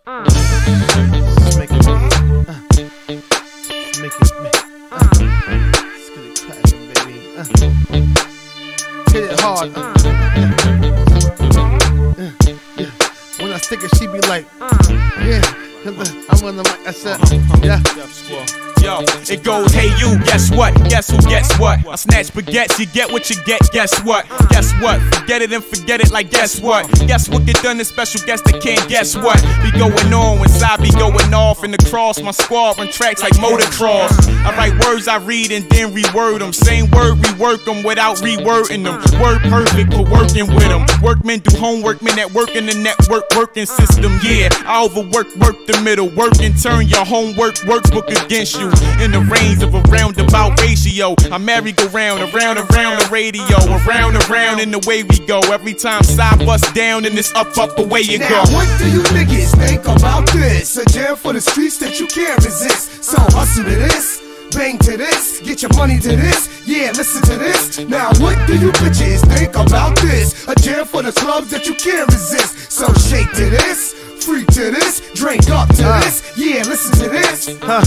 Let's make it big. Make it big. Let's get it crackin', baby. Hit it hard. Yeah. When I stick it, she be like, yeah. I'm on the mic. I said, yeah. Yo, it goes, hey you, guess what? Guess who gets what? I snatch baguettes, you get what you get, guess what? Guess what? Forget it and forget it like guess what? Guess what get done, this special guest that can't guess what? Be going on when side be going off in the cross. My squad run tracks like motocross. I write words I read and then reword them. Same word, rework them without rewording them. Word perfect for working with them. Workmen do homework, men at work in the network working system. Yeah, I overwork, work the middle, work and turn your homework workbook against you. In the range of a roundabout ratio, I merry-go-round, around the radio, around in the way we go. Every time side bust down and it's up, away you go. Now what do you niggas think about this? A jam for the streets that you can't resist. So hustle to this, bang to this, get your money to this, yeah, listen to this. Now what do you bitches think about this? A jam for the clubs that you can't resist. So shake to this, freak to this, drink up to this, yeah, listen to this.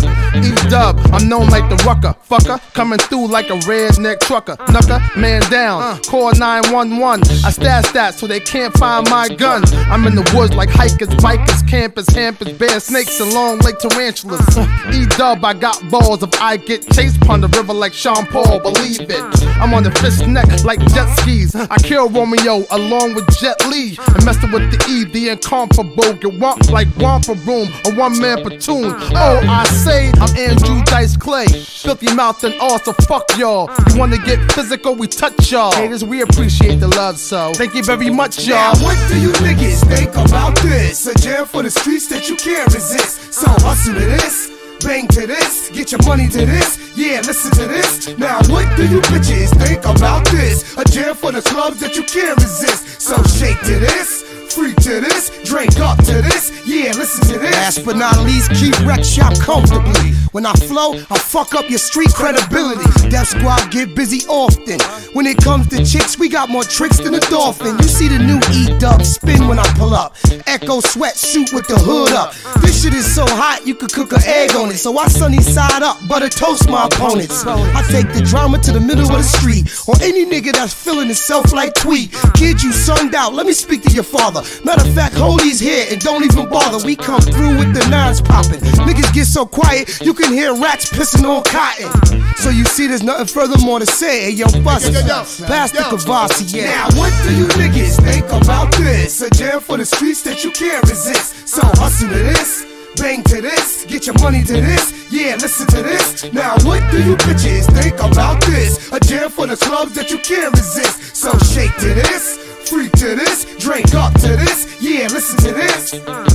E-Dub, I'm known like the rucker, fucker, coming through like a redneck trucker. Knucker, man down, call 911. I stash that so they can't find my gun. I'm in the woods like hikers, bikers, campers, hampers, bear snakes, and long lake tarantulas. E-Dub, I got balls if I get chased upon the river like Sean Paul, believe it. I'm on the fish neck like jet skis. I kill Romeo along with Jet Li. And messing with the E, the incomparable. Get womp like Wampa Room, a one-man platoon. Oh, I say, I'm Andrew Dice Clay. Filthy mouth and all, so fuck y'all. You wanna get physical, we touch y'all. Haters, we appreciate the love, so thank you very much, y'all. Now what do you niggas think about this? A jam for the streets that you can't resist. So hustle to this, bang to this, get your money to this, yeah, listen to this. Now what do you bitches think about this? A jam for the clubs that you can't resist. So shake to this, freak to this, drink up to this, yeah, listen to this. Last but not least, keep wreck shop comfortably. When I flow, I fuck up your street credibility. Death Squad get busy often. When it comes to chicks, we got more tricks than a dolphin. You see the new E-Dub spin when I pull up. Echo sweatsuit with the hood up. This shit is so hot, you could cook an egg on it. So I sunny side up, butter toast my opponents. I take the drama to the middle of the street. Or any nigga that's feeling himself like Tweet. Kid, you sunned out, let me speak to your father. Matter of fact, hold these here and don't even bother. We come through with the nines popping. Niggas get so quiet, you can hear rats pissing on cotton. So you see there's nothing further more to say. Hey, yo, bust pass the Kavasi, yeah. Now what do you niggas think about this? A jam for the streets that you can't resist. So hustle to this, bang to this, get your money to this, yeah, listen to this. Now what do you bitches think about this? A jam for the clubs that you can't resist. So shake to this, freak to this, drink up to this, yeah, listen to this.